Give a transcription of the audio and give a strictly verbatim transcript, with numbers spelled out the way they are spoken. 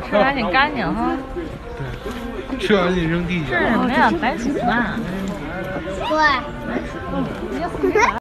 吃的还挺干净哈。 对，吃完就扔地下。 这是什么呀？白薯吧？ 对。